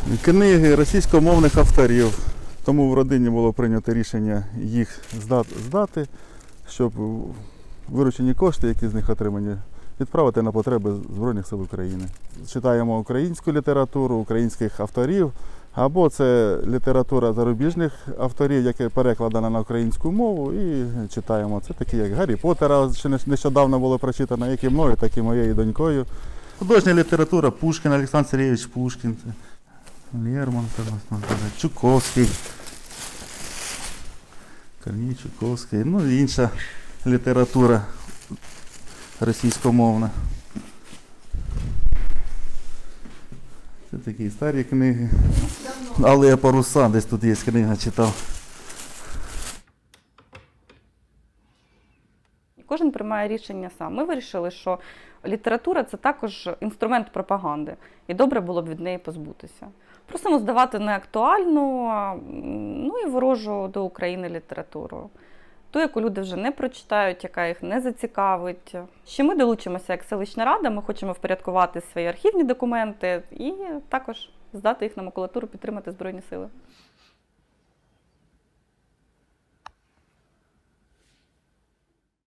Книги російськомовних авторів. Тому в родині було прийнято рішення їх здати, щоб виручені кошти, які з них отримані, відправити на потреби Збройних сил України. Читаємо українську літературу, українських авторів, або це література зарубіжних авторів, яка перекладена на українську мову, і читаємо. Це такі, як Гаррі Поттера, що нещодавно було прочитано, як і мною, так і моєю донькою. Художня література Пушкін, Олександр Сергійович Пушкін, Лермонтов, Чуковський, Корній Чуковський, ну і інша література російськомовна. Це такі старі книги. Алея паруса, десь тут є книга, читав. Кожен приймає рішення сам. Ми вирішили, що література – це також інструмент пропаганди, і добре було б від неї позбутися. Просимо здавати неактуальну, ну і ворожу до України літературу. Ту, яку люди вже не прочитають, яка їх не зацікавить. Ще ми долучимося як селищна рада, ми хочемо впорядкувати свої архівні документи і також здати їх на макулатуру, підтримати Збройні сили.